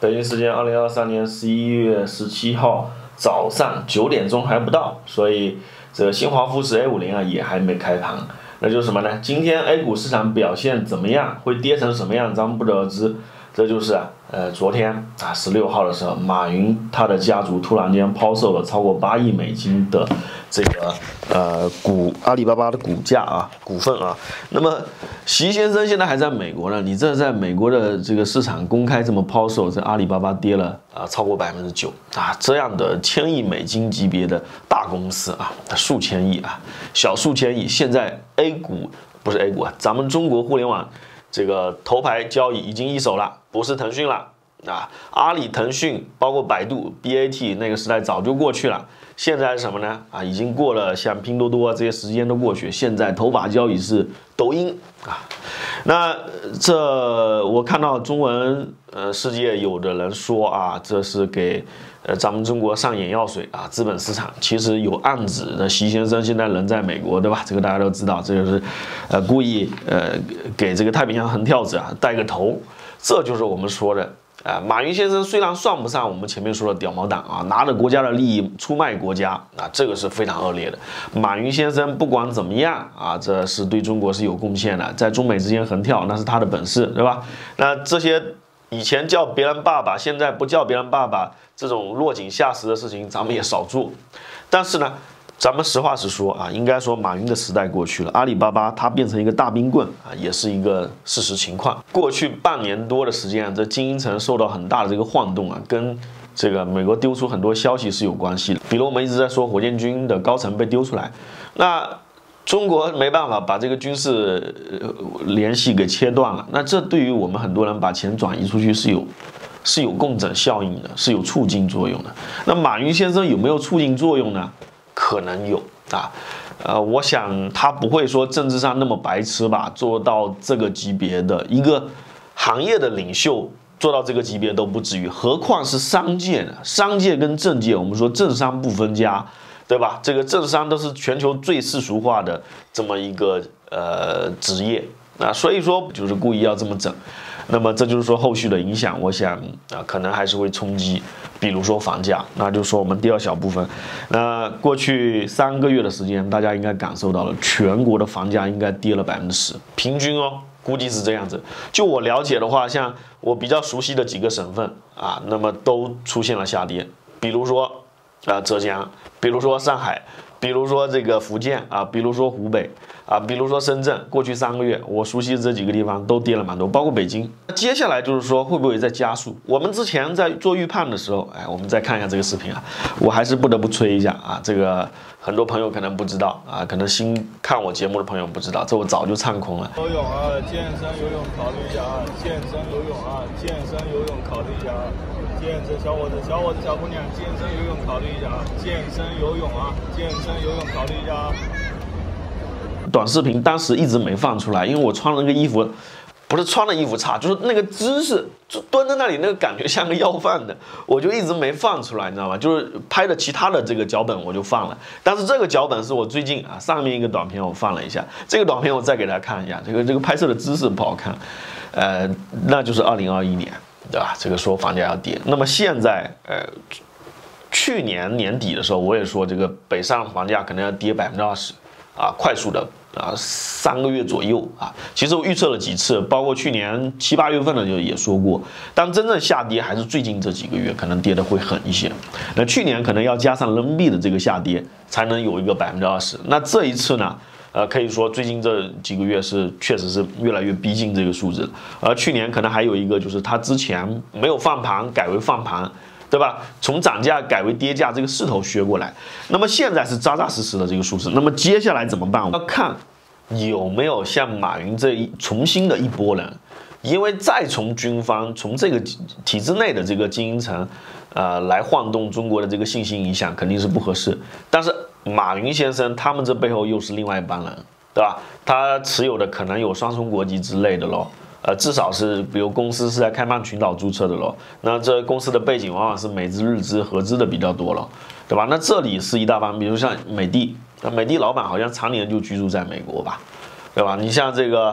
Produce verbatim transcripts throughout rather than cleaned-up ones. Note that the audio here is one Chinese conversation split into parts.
北京时间二零二三年十一月十七号早上九点钟还不到，所以这个新华富时 A 五十啊也还没开盘。那就是什么呢？今天 A 股市场表现怎么样？会跌成什么样？咱们不得而知。这就是啊，呃，昨天啊十六号的时候，马云他的家族突然间抛售了超过八亿美金的这个呃股阿里巴巴的股价啊股份啊。那么习先生现在还在美国呢，你这在美国的这个市场公开这么抛售，这阿里巴巴跌了啊超过百分之九啊，这样的千亿美金级别的大公司啊，数千亿啊，小数千亿，现在 A 股不是 A 股啊，咱们中国互联网。这个头牌交易已经一手了，不是腾讯了啊！阿里、腾讯，包括百度、B A T 那个时代早就过去了。现在是什么呢？啊，已经过了，像拼多多这些时间都过去。现在头把交椅是抖音啊。那这我看到中文呃世界有的人说啊，这是给呃咱们中国上眼药水啊，资本市场其实有暗指的。习先生现在人在美国，对吧？这个大家都知道，这就是呃故意呃给这个太平洋横跳者啊带个头，这就是我们说的。啊、呃，马云先生虽然算不上我们前面说的屌毛党啊，拿着国家的利益出卖国家啊，这个是非常恶劣的。马云先生不管怎么样啊，这是对中国是有贡献的，在中美之间横跳那是他的本事，对吧？那这些以前叫别人爸爸，现在不叫别人爸爸，这种落井下石的事情咱们也少做。但是呢，咱们实话实说啊，应该说马云的时代过去了，阿里巴巴它变成一个大冰棍啊，也是一个事实情况。过去半年多的时间，这经营层受到很大的这个晃动啊，跟这个美国丢出很多消息是有关系的。比如我们一直在说火箭军的高层被丢出来，那中国没办法把这个军事联系给切断了，那这对于我们很多人把钱转移出去是有是有共振效应的，是有促进作用的。那马云先生有没有促进作用呢？可能有啊，呃，我想他不会说政治上那么白痴吧，做到这个级别的一个行业的领袖，做到这个级别都不至于，何况是商界呢？商界跟政界，我们说政商不分家，对吧？这个政商都是全球最世俗化的这么一个呃职业啊，所以说就是故意要这么整。那么这就是说后续的影响，我想啊，可能还是会冲击，比如说房价，那就是说我们第二小部分。那过去三个月的时间，大家应该感受到了，全国的房价应该跌了百分之十，平均哦，估计是这样子。就我了解的话，像我比较熟悉的几个省份啊，那么都出现了下跌，比如说啊浙江，比如说上海。比如说这个福建啊，比如说湖北啊，比如说深圳，过去三个月我熟悉的这几个地方都跌了蛮多，包括北京。接下来就是说会不会再加速？我们之前在做预判的时候，哎，我们再看一下这个视频啊，我还是不得不吹一下啊，这个很多朋友可能不知道啊，可能新看我节目的朋友不知道，这我早就唱空了。 游泳啊，健身游泳考虑一下啊，健身游泳啊，健身游泳考虑一下啊。健身小伙子、小伙子、小姑娘，健身游泳考虑一下啊！健身游泳啊，健身游泳考虑一下啊！ 短视频当时一直没放出来，因为我穿了那个衣服，不是穿的衣服差，就是那个姿势，就蹲在那里那个感觉像个要饭的，我就一直没放出来，你知道吗？就是拍的其他的这个脚本我就放了，但是这个脚本是我最近啊上面一个短片我放了一下，这个短片我再给大家看一下，这个这个拍摄的姿势不好看，呃，那就是二零二一年。对吧？这个说房价要跌，那么现在，呃，去年年底的时候，我也说这个北上房价可能要跌百分之二十，啊，快速的啊，三个月左右啊。其实我预测了几次，包括去年七八月份的就也说过，但真正下跌还是最近这几个月可能跌的会狠一些。那去年可能要加上人民币的这个下跌，才能有一个百分之二十。那这一次呢？呃，可以说最近这几个月是确实是越来越逼近这个数字，而去年可能还有一个就是它之前没有放盘，改为放盘，对吧？从涨价改为跌价，这个势头学过来。那么现在是扎扎实实的这个数字，那么接下来怎么办？要看有没有像马云这一重新的一波人，因为再从军方从这个体制内的这个经营层，呃，来晃动中国的这个信心影响肯定是不合适，但是。马云先生他们这背后又是另外一帮人，对吧？他持有的可能有双重国籍之类的咯，呃，至少是比如公司是在开曼群岛注册的咯，那这公司的背景往往是美资、日资合资的比较多了，对吧？那这里是一大帮，比如像美的，那美的老板好像常年就居住在美国吧，对吧？你像这个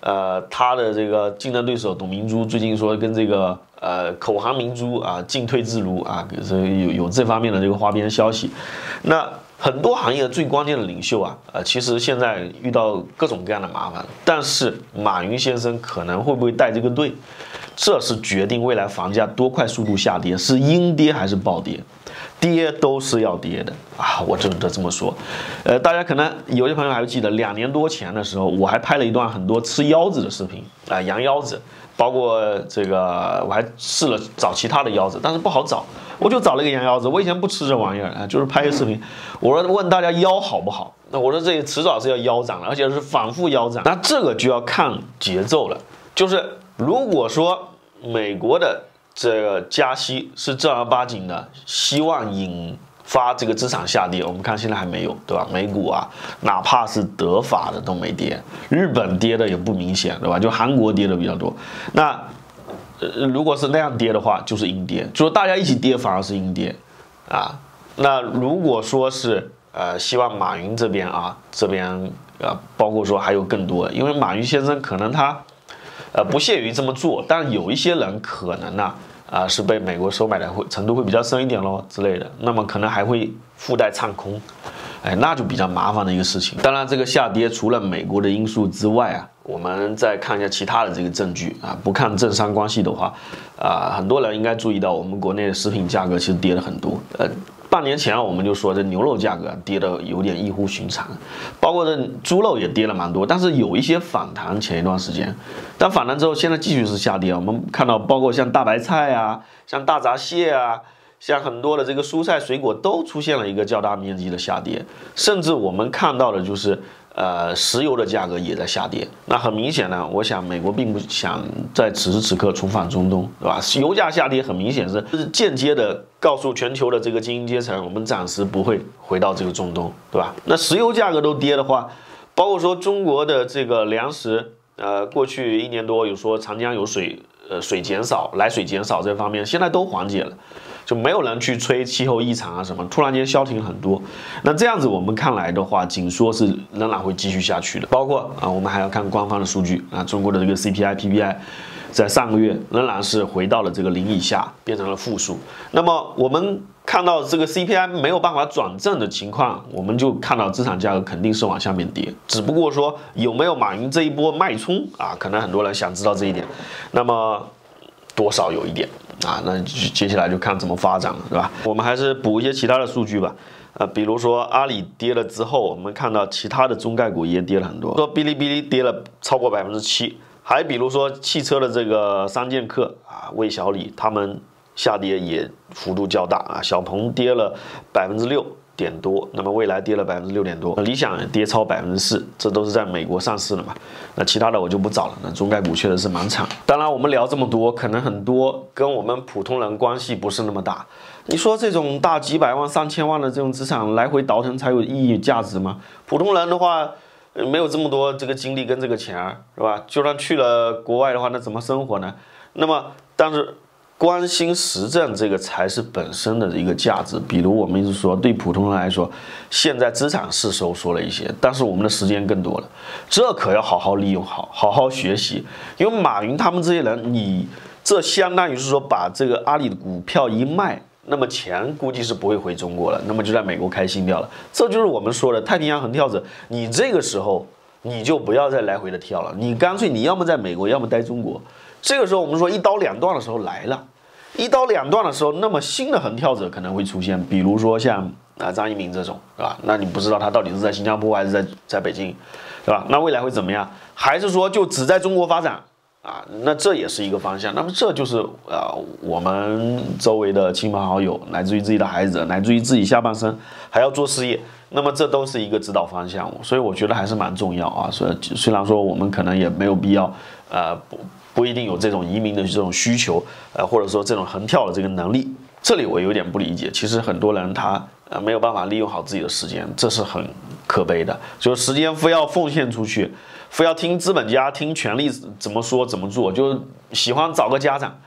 呃，他的这个竞争对手董明珠最近说跟这个呃口航明珠啊进退自如啊，有有这方面的这个花边消息。那很多行业最关键的领袖啊，呃，其实现在遇到各种各样的麻烦，但是马云先生可能会不会带这个队，这是决定未来房价多快速度下跌，是阴跌还是暴跌。跌都是要跌的啊，我只能这么说。呃，大家可能有些朋友还会记得，两年多前的时候，我还拍了一段很多吃腰子的视频啊、呃，羊腰子，包括这个我还试了找其他的腰子，但是不好找，我就找了一个羊腰子。我以前不吃这玩意儿啊，就是拍个视频，我说问大家腰好不好？那我说这迟早是要腰斩了，而且是反复腰斩。那这个就要看节奏了，就是如果说美国的这个加息是正儿八经的，希望引发这个资产下跌。我们看现在还没有，对吧？美股啊，哪怕是德法的都没跌，日本跌的也不明显，对吧？就韩国跌的比较多。那呃，如果是那样跌的话，就是阴跌，就是大家一起跌反而是阴跌啊。那如果说是呃，希望马云这边啊，这边呃，包括说还有更多，因为马云先生可能他。呃，不屑于这么做，但有一些人可能呢，啊、呃，是被美国收买的会程度会比较深一点咯之类的，那么可能还会附带唱空，哎，那就比较麻烦的一个事情。当然，这个下跌除了美国的因素之外啊，我们再看一下其他的这个证据啊，不看政商关系的话，啊、呃，很多人应该注意到，我们国内的食品价格其实跌了很多，呃。半年前我们就说这牛肉价格跌得有点异乎寻常，包括这猪肉也跌了蛮多，但是有一些反弹。前一段时间，但反弹之后现在继续是下跌。我们看到包括像大白菜啊，像大闸蟹啊，像很多的这个蔬菜水果都出现了一个较大面积的下跌，甚至我们看到的就是。呃，石油的价格也在下跌，那很明显呢，我想美国并不想在此时此刻重返中东，对吧？油价下跌很明显是是间接的告诉全球的这个精英阶层，我们暂时不会回到这个中东，对吧？那石油价格都跌的话，包括说中国的这个粮食，呃，过去一年多有说长江有水，呃，水减少，来水减少这方面，现在都缓解了。就没有人去吹气候异常啊什么，突然间消停很多。那这样子我们看来的话，紧缩是仍然会继续下去的。包括啊，我们还要看官方的数据啊，中国的这个 C P I、P P I， 在上个月仍然是回到了这个零以下，变成了负数。那么我们看到这个 C P I 没有办法转正的情况，我们就看到资产价格肯定是往下面跌。只不过说有没有马云这一波脉冲啊，可能很多人想知道这一点。那么多少有一点。啊，那接下来就看怎么发展了，是吧？我们还是补一些其他的数据吧，呃，比如说阿里跌了之后，我们看到其他的中概股也跌了很多，说哔哩哔哩跌了超过百分之七，还比如说汽车的这个三剑客啊，魏小李他们下跌也幅度较大啊，小鹏跌了百分之六点多，那么蔚来跌了百分之六点多，理想跌超百分之四，这都是在美国上市的嘛。那其他的我就不找了，那中概股确实是蛮惨。当然，我们聊这么多，可能很多跟我们普通人关系不是那么大。你说这种大几百万、上千万的这种资产来回倒腾才有意义价值吗？普通人的话，没有这么多这个精力跟这个钱，是吧？就算去了国外的话，那怎么生活呢？那么，但是。关心时政这个才是本身的一个价值。比如我们一直说，对普通人来说，现在资产是收缩了一些，但是我们的时间更多了，这可要好好利用好，好好学习。因为马云他们这些人，你这相当于是说把这个阿里的股票一卖，那么钱估计是不会回中国了，那么就在美国开心掉了。这就是我们说的太平洋横跳者，你这个时候你就不要再来回的跳了，你干脆你要么在美国，要么待中国。这个时候我们说一刀两断的时候来了，一刀两断的时候，那么新的横跳者可能会出现，比如说像啊张一鸣这种，是吧？那你不知道他到底是在新加坡还是在在北京，是吧？那未来会怎么样？还是说就只在中国发展啊？那这也是一个方向。那么这就是啊我们周围的亲朋好友，乃至于自己的孩子，乃至于自己下半生还要做事业，那么这都是一个指导方向。所以我觉得还是蛮重要啊。所以虽然说我们可能也没有必要，呃不。不一定有这种移民的这种需求，呃，或者说这种横跳的这个能力，这里我有点不理解。其实很多人他呃没有办法利用好自己的时间，这是很可悲的。就是时间非要奉献出去，非要听资本家、听权力怎么说怎么做，就喜欢找个家长。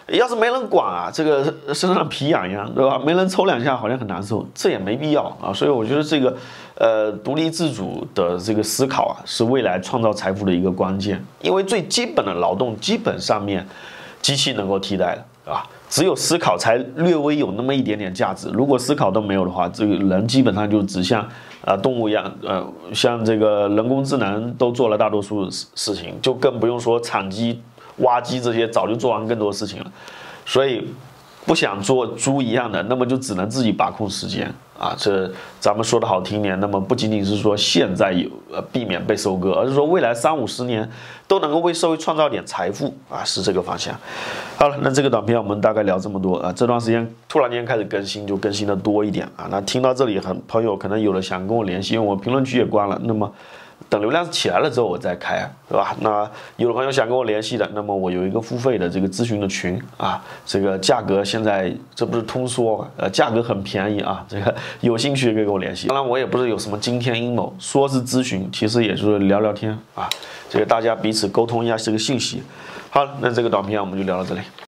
要是没人管啊，这个身上皮痒痒，对吧？没人抽两下好像很难受，这也没必要啊。所以我觉得这个呃独立自主的这个思考啊，是未来创造财富的一个关键。因为最基本的劳动基本上面机器能够替代了，对吧？只有思考才略微有那么一点点价值。如果思考都没有的话，这个人基本上就只像呃动物一样，呃像这个人工智能都做了大多数事事情，就更不用说产机、挖机这些早就做完更多事情了。所以不想做猪一样的，那么就只能自己把控时间啊。这咱们说的好听点，那么不仅仅是说现在有呃避免被收割，而是说未来三五十年都能够为社会创造点财富啊，是这个方向。好了，那这个短片我们大概聊这么多啊。这段时间突然间开始更新，就更新的多一点啊。那听到这里，很朋友可能有的想跟我联系，因为我评论区也关了，那么。等流量起来了之后我再开，对吧？那有的朋友想跟我联系的，那么我有一个付费的这个咨询的群啊，这个价格现在这不是通说嘛，呃，价格很便宜啊，这个有兴趣可以跟我联系。当然我也不是有什么惊天阴谋，说是咨询，其实也是聊聊天啊，这个大家彼此沟通一下这个信息。好，那这个短片我们就聊到这里。